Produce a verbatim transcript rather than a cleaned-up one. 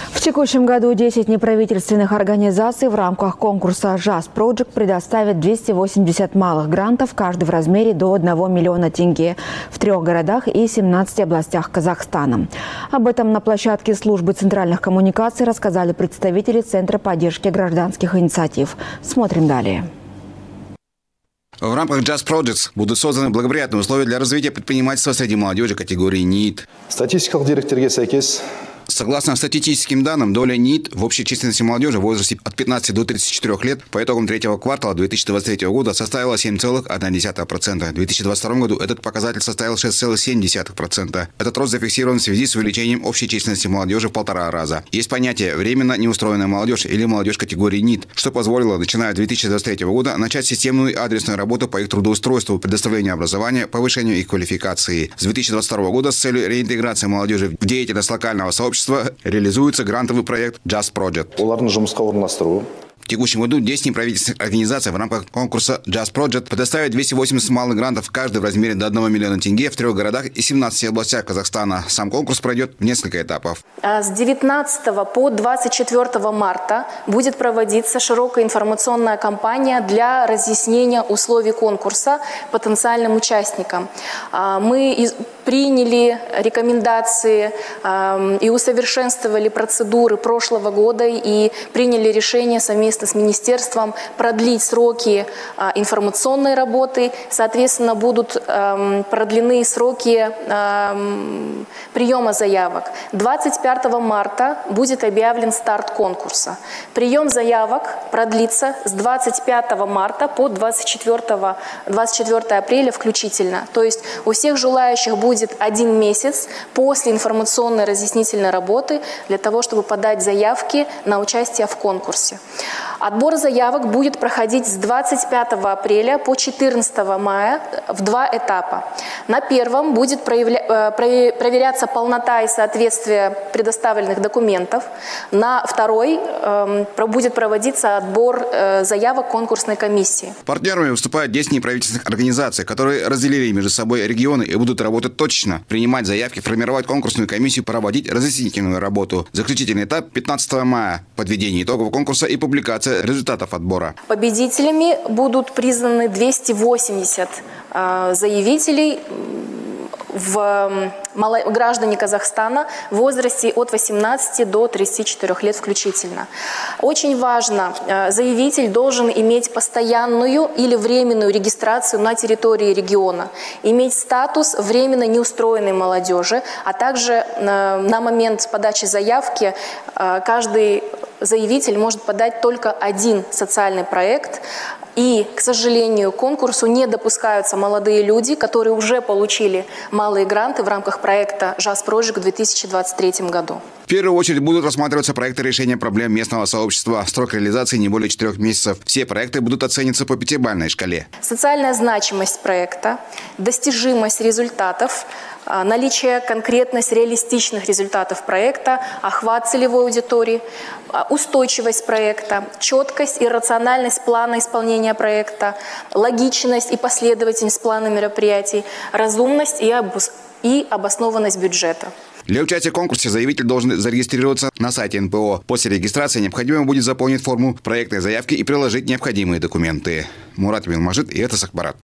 В текущем году десять неправительственных организаций в рамках конкурса «Джаз Project» предоставят двести восемьдесят малых грантов, каждый в размере до одного миллиона тенге в трех городах и семнадцати областях Казахстана. Об этом на площадке службы центральных коммуникаций рассказали представители Центра поддержки гражданских инициатив. Смотрим далее. В рамках Джаз Project будут созданы благоприятные условия для развития предпринимательства среди молодежи категории НИИТ. Статистикалық деректерге сәйкес. Согласно статистическим данным, доля НИИТ в общей численности молодежи в возрасте от пятнадцати до тридцати четырёх лет по итогам третьего квартала две тысячи двадцать третьего года составила семь целых одна десятая процента. В две тысячи двадцать втором году этот показатель составил шесть целых семь десятых процента. Этот рост зафиксирован в связи с увеличением общей численности молодежи в полтора раза. Есть понятие «временно неустроенная молодежь» или молодежь категории НИИТ, что позволило, начиная с две тысячи двадцать третьего года, начать системную и адресную работу по их трудоустройству, предоставлению образования, повышению их квалификации. С две тысячи двадцать второго года с целью реинтеграции молодежи в деятельность локального сообщества реализуется грантовый проект Джаз Project. В текущем году десять неправительственных организаций в рамках конкурса Джаз Project предоставят двести восемьдесят малых грантов, каждый в размере до одного миллиона тенге в трех городах и семнадцати областях Казахстана. Сам конкурс пройдет в несколько этапов. С девятнадцатого по двадцать четвёртое марта будет проводиться широкая информационная кампания для разъяснения условий конкурса потенциальным участникам. Мы приняли рекомендации и усовершенствовали процедуры прошлого года и приняли решение совместно с министерством продлить сроки информационной работы. Соответственно, будут продлены сроки приема заявок. двадцать пятого марта будет объявлен старт конкурса. Прием заявок продлится с двадцать пятого марта по двадцать четвёртое апреля включительно. То есть у всех желающих будет один месяц после информационной разъяснительной работы для того, чтобы подать заявки на участие в конкурсе. Отбор заявок будет проходить с двадцать пятого апреля по четырнадцатое мая в два этапа. На первом будет проявля... проверяться полнота и соответствие предоставленных документов. На второй э, будет проводиться отбор э, заявок конкурсной комиссии. Партнерами выступают десять неправительственных организаций, которые разделили между собой регионы и будут работать точечно, принимать заявки, формировать конкурсную комиссию, проводить разъяснительную работу. Заключительный этап пятнадцатого мая. Подведение итогов конкурса и публикация результатов отбора. Победителями будут признаны двести восемьдесят э, заявителей в граждане Казахстана в возрасте от восемнадцати до тридцати четырёх лет включительно. Очень важно, заявитель должен иметь постоянную или временную регистрацию на территории региона, иметь статус временно неустроенной молодежи, а также на момент подачи заявки каждый заявитель может подать только один социальный проект. И, к сожалению, к конкурсу не допускаются молодые люди, которые уже получили малые гранты в рамках проекта Джаз Project в две тысячи двадцать третьем году. В первую очередь будут рассматриваться проекты решения проблем местного сообщества. Срок реализации не более четырех месяцев. Все проекты будут оцениваться по пятибалльной шкале. Социальная значимость проекта, достижимость результатов, наличие конкретность реалистичных результатов проекта, охват целевой аудитории, устойчивость проекта, четкость и рациональность плана исполнения проекта, логичность и последовательность плана мероприятий, разумность и, обус... и обоснованность бюджета. Для участия в конкурсе заявитель должен зарегистрироваться на сайте эн пэ о. После регистрации необходимо будет заполнить форму проектной заявки и приложить необходимые документы. Мурат Милмажит и это Сахбарат.